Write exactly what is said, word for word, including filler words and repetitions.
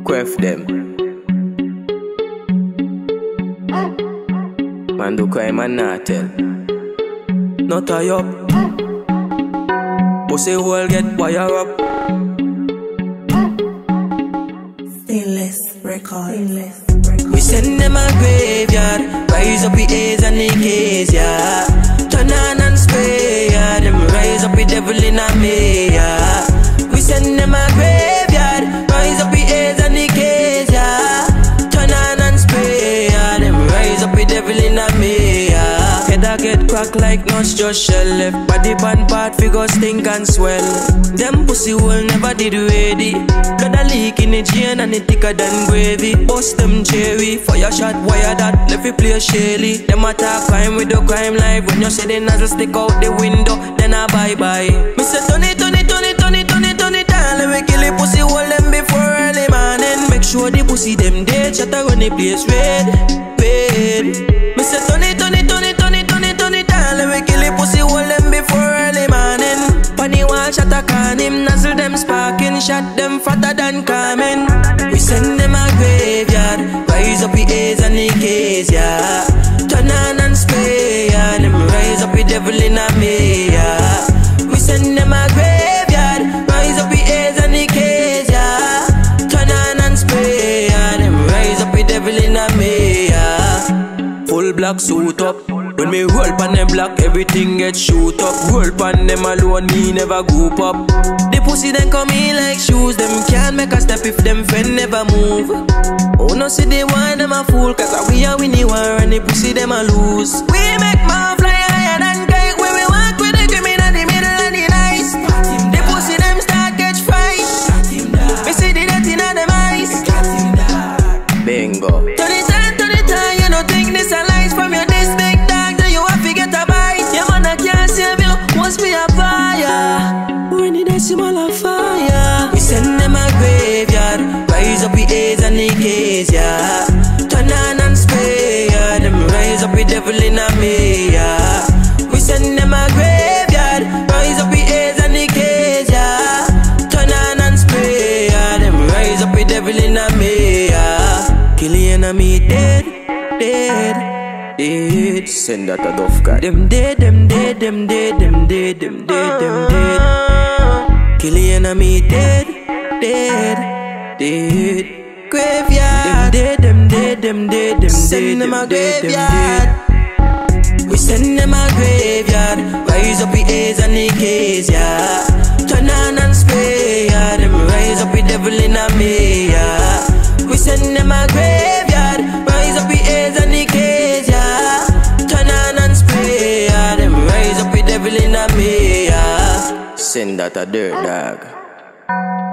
Quef them. Man do crime and not tell. Not tie up. Pussy hole get wire up. Stainless record. We send them a graveyard. Rise up the A's and the K's, yeah. Turn on and spray, yeah. Them rise up the devil in a me, yeah. We send them a graveyard. Rise up the A's and the K's, yeah. Turn on and spray, yeah. Them rise up the devil in a me, yeah. Head a get cracked like nuts just shell left. Body pan part figure stink and swell. Them pussy will never did ready. Got a leak in the chain and it thicker than gravy. Bust them cherry, fire shot wire that left it play Shelly. Them attack crime with the crime life. When you say the nozzle stick out the window, then I bye bye. Me say Tony, Tony, Tony, Tony, Tony, Tony, time. Let me kill the pussy hold them before early morning. Make sure the pussy them dead. Shut run the place red, red. Me say Tony, Tony, Tony, Tony, Tony, Tony, time. Let me kill the pussy hold them before early morning. Funny wall shot a can him, nozzle them sparking, shot them fatter than Carmen. We send them a graveyard, rise up the A's and the K's, yeah. Turn on and spray, yeah. Them rise up the devil in a me, yeah. We send them a graveyard, rise up the A's and the K's, yeah. Turn on and spray, yeah. Them rise up the devil in a me, yeah. Full black suit up. When me roll pan them block, everything get shoot up. Roll pan them alone, me never group up. The pussy then come in like shoes. Them can't make a step if them friend never move. Oh no, see they want them a fool, cause we are winning war and the pussy them a lose. We make more fly higher than kite. When we walk with the criminal in the middle of the night. The pussy them start catch fright. We see the death in them eyes. Bingo. Turn it on, turn it on, you don't think this a lies from your this big dog. Do you have to get a bite? Your man that can't save you, must be a fire. When the decimal on fire. We send them a graveyard, rise up the A's and the K's, yeah. Turn on and spray, yeah. Them rise up the devil in a me, yeah. We send them a graveyard, rise up the A's and the K's, yeah. Turn on and spray, yeah. Them rise up the devil in a me, yeah. Kill the enemy dead, dead, dead. Send that a doff guy. Them dead, them dead, them dead, them dead, them dead, them dead. Kill the enemy dead, dead, dead. Graveyard. Them dead, them dead, them dead, them send them a graveyard. We send them a graveyard. Rise up the A's and the K's, yeah. Turn on and spray, yeah. Them rise up the devil in a me, yeah. We send them a graveyard. Rise up the A's and the K's, yeah. Turn on and spray, yeah. Them rise up the devil in a me, yeah. Send that a dirt dog.